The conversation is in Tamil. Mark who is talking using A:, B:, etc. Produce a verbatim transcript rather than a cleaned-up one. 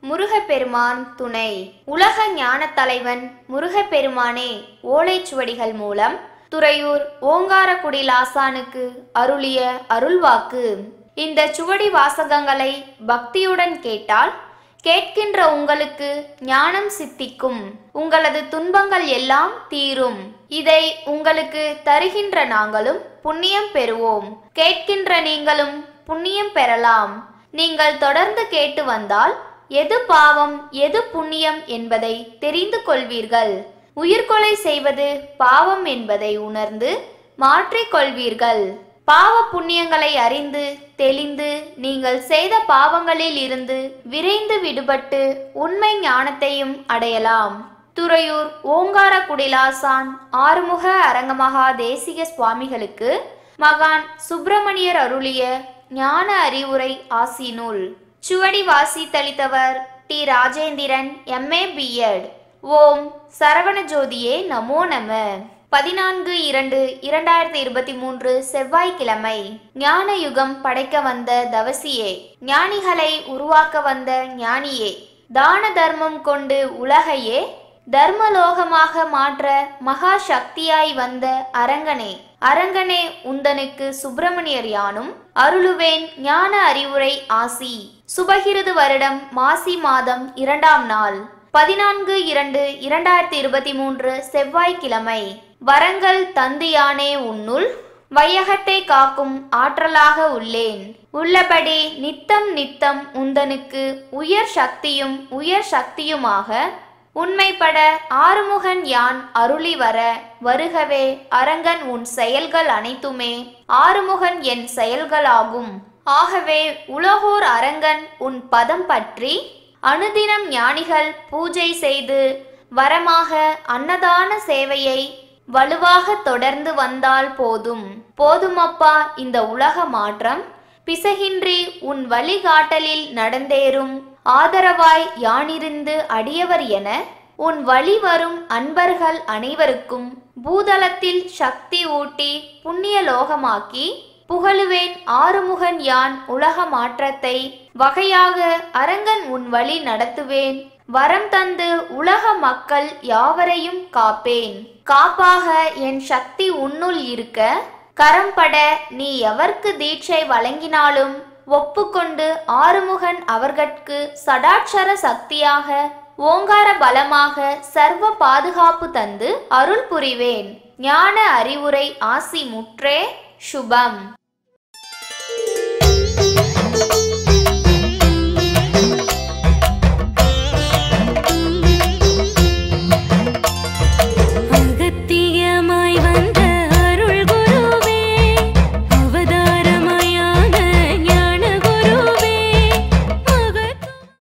A: முருகப்பெருமான் துணை. உலக ஞான தலைவன் முருகப்பெருமானே ஓலைச்சுவடிகள் மூலம் துறையூர் ஓங்காரக்குடில் ஆசானுக்கு அருளிய அருள்வாக்கு. இந்த சுவடி வாசகங்களை பக்தியுடன் கேட்டால் கேட்கின்ற உங்களுக்கு ஞானம் சித்திக்கும், உங்களது துன்பங்கள் எல்லாம் தீரும். இதை உங்களுக்கு தருகின்ற நாங்களும் புண்ணியம் பெறுவோம், கேட்கின்ற நீங்களும் புண்ணியம் பெறலாம். நீங்கள் தொடர்ந்து கேட்டு வந்தால் எது பாவம் எது புண்ணியம் என்பதை தெரிந்து கொள்வீர்கள். உயிர்கொலை செய்வது பாவம் என்பதை உணர்ந்து மாற்றிக்கொள்வீர்கள். பாவ புண்ணியங்களை அறிந்து தெளிந்து நீங்கள் செய்த பாவங்களில் இருந்து விரைந்து விடுபட்டு உண்மை ஞானத்தையும் அடையலாம். துறையூர் ஓங்காரக்குடிலாசான் ஆறுமுக அரங்கமகா தேசிக சுவாமிகளுக்கு மகான் சுப்பிரமணியர் அருளிய ஞான அறிவுரை ஆசி நூல். சுவடி வாசித்தளித்தவர் T Rajendran, M A B Ed. ஓம் சரவண ஜோதியே நமோ நம. பதினான்கு இரண்டு இரண்டாயிரத்தி இருபத்தி மூன்று செவ்வாய்க்கிழமை. ஞான யுகம் படைக்க வந்த தவசியே, ஞானிகளை உருவாக்க வந்த ஞானியே, தான தர்மம் கொண்டு உலகையே தர்மலோகமாக மாற்ற மகா சக்தியாய் வந்த அரங்கனே, அரங்கனே உந்தனுக்கு சுப்பிரமணியர் யானும் அருளுவேன் ஞான அறிவுரை ஆசி. சுபகிருது வருடம் மாசி மாதம் இரண்டாம் நாள், பதினான்கு இரண்டு இரண்டாயிரத்தி இருபத்தி மூன்று செவ்வாய்க்கிழமை. வரங்கள் தந்தியானே உன்னுள் வையகத்தை காக்கும் ஆற்றலாக உள்ளேன். உள்ளபடி நித்தம் நித்தம் உந்தனுக்கு உயர் சக்தியும் உயர் சக்தியுமாக உண்மைப்பட ஆறுமுகன் யான் அருளி வர வருகவே. அரங்கன் உன் செயல்கள் அனைத்துமே ஆறுமுகன் என் செயல்களாகும். ஆகவே உலகோர் அரங்கன் உன் பதம் பற்றி அனுதினம் ஞானிகள் பூஜை செய்து வரமாக அன்னதான சேவையை வலுவாக தொடர்ந்து வந்தால் போதும். போதுமப்பா இந்த உலக மாற்றம் பிசகின்றி உன் வழிகாட்டலில் நடந்தேறும். ஆதரவாய் யானிருந்து அடியவர் என உன் வழி வரும் அன்பர்கள் அனைவருக்கும் பூதலத்தில் சக்தி ஊட்டி புண்ணிய லோகமாக்கி புகழுவேன். ஆறுமுகன் யான் உலக மாற்றத்தை வகையாக அரங்கன் உன் வழி நடத்துவேன். வரம் தந்து உலக மக்கள் யாவரையும் காப்பேன். காப்பாக என் சக்தி உன்னுள் இருக்க கரம்பட நீ எவர்க்கு தீட்சை வழங்கினாலும் ஒப்புக்கொண்டு ஆறுமுகன் அவர்கட்கு சடாட்சர சக்தியாக ஓங்கார பலமாக சர்வ பாதுகாப்பு தந்து அருள் புரிவேன். ஞான அறிவுரை ஆசி முற்றே. சுபம்.